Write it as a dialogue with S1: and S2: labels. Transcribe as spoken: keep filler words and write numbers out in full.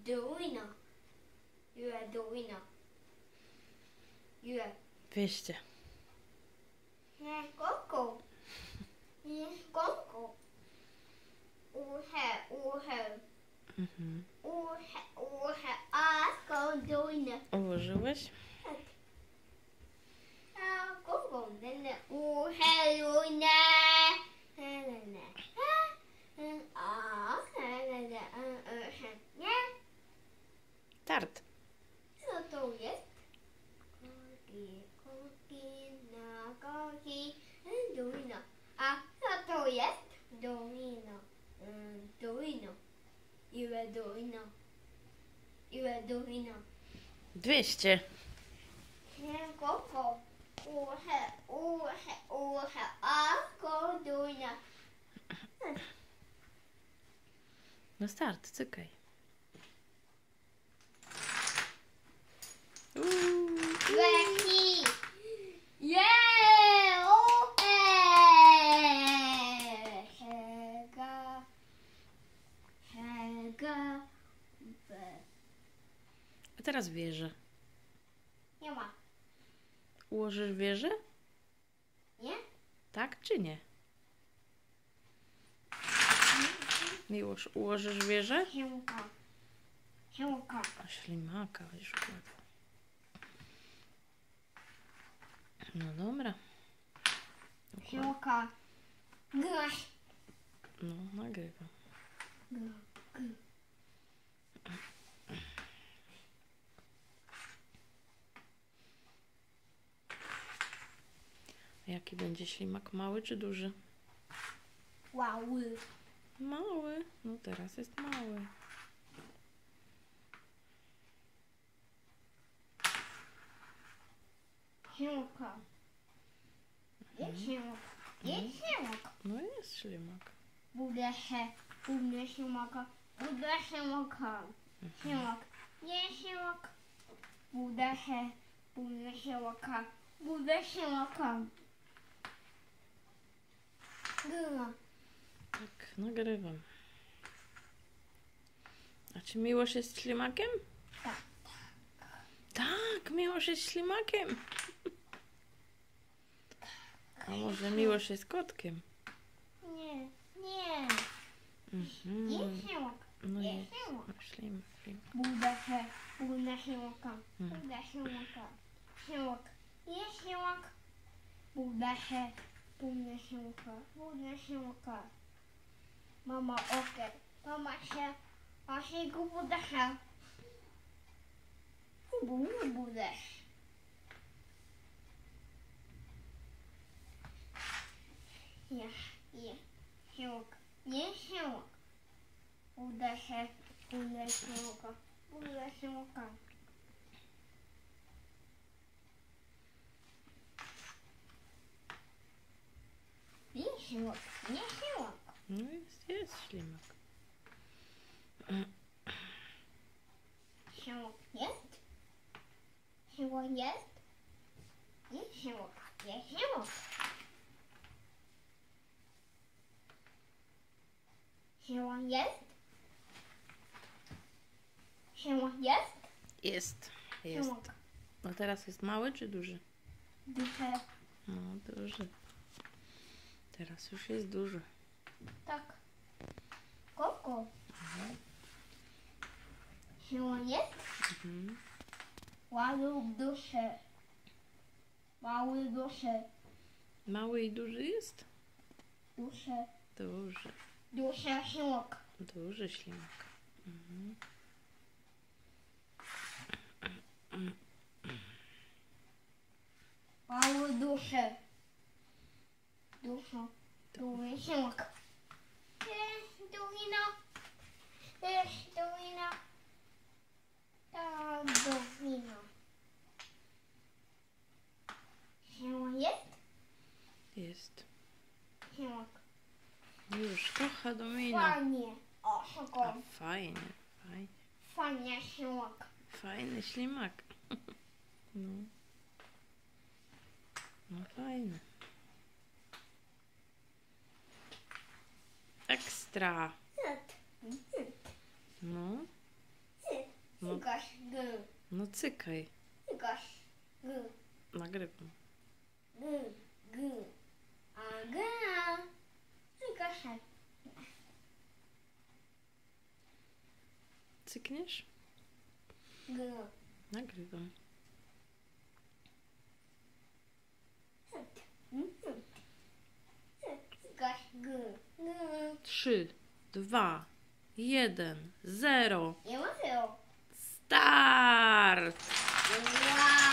S1: the winner. You are the winner. You are.
S2: Dwieście.
S1: Nie, Koko. Nie, Koko. Uhe, uhe.
S2: Mhm.
S1: Uhe, uhe. A, go the winner.
S2: Ułożyłeś?
S1: A, Koko. Uhe, winner. A, nie.
S2: Start.
S1: Co to jest? Koki, koki, na koki, domino. A co to jest? Domino. Mm, domino. Ile domino? Ile domino?
S2: Dwieście.
S1: Nie, koko. Uhe, uhe, uhe. A ko domino.
S2: No start, cykaj. Uuu.
S1: Leci. Yeah! Uhe! Hega. Hega. Be.
S2: A teraz wieżę.
S1: Nie ma.
S2: Ułożysz wieżę?
S1: Nie?
S2: Tak czy nie? Miłosz, ułożysz wieżę?
S1: Siemka. Siemka.
S2: A ślimaka już kładł. No dobra.
S1: Siemka. Graś.
S2: No, nagrywam. A jaki będzie ślimak? Mały czy duży?
S1: Mały.
S2: Mały. No teraz jest mały.
S1: Siemka. Jest siemak. Jest siemak.
S2: No jest ślimak.
S1: Bude się. Bude siemaka. Bude siemaka. Siemak. Jest siemak. Bude się. Bude siemaka. Bude siemaka. Grywa.
S2: Tak, nagrywam. A czy Miłosz jest ślimakiem?
S1: Tak.
S2: Tak, Miłosz jest ślimakiem. A może Miłosz jest kotkiem?
S1: Nie. Nie.
S2: Mhm.
S1: Jest siemak.
S2: No
S1: Jest
S2: jest.
S1: siemak.
S2: No, ślimak, ślimak.
S1: Bude się. Bude siemaka.
S2: Mhm.
S1: Bude siemaka. Siemak. Jest siemak. Bude się. Bude siemaka. Bude siemaka. Mama okej. Mama się. A się go bude się. Bude bude. Ja. Je. Siemak. Nie siemak. Bude się. Bude siemaka. Bude siemaka. Nie siemak. Nie siemak.
S2: No jest, jest ślimak.
S1: Siemak jest? Siemak jest? Nie siemak. Nie siemak. Siemak jest? Siemak jest?
S2: Jest, jest.
S1: Siemak.
S2: A teraz jest mały czy duży?
S1: Duże.
S2: No, duży. Teraz już jest duży.
S1: Tak. Koko. Siemak jest?
S2: Mhm.
S1: Mały duże. Mały duże.
S2: Mały i duży jest?
S1: Duże.
S2: Duży.
S1: Duże siemak.
S2: Duży ślimak. Mhm.
S1: Mały duże. Duże. Duży siemak. Jest dumina. Jest dumina. Ta dumina. Siemak jest?
S2: Jest.
S1: Siemak.
S2: Już kocha Domina.
S1: Fajnie. O,
S2: A,
S1: szoko.
S2: fajnie, fajnie.
S1: Fajnie siemak.
S2: Fajny ślimak. No. No fajny. Ekstra.
S1: Zet. Zet.
S2: No.
S1: Zet.
S2: No,
S1: Cykasz, g.
S2: no cykaj.
S1: Cykasz, g.
S2: Nagrywam.
S1: G, g. A g. Cykasz.
S2: Cykniesz?
S1: G.
S2: Nagrywam.
S1: Cykasz, g. G.
S2: Trzy, dwa, jeden, zero.
S1: Nie ma zero.
S2: Start!
S1: Wow.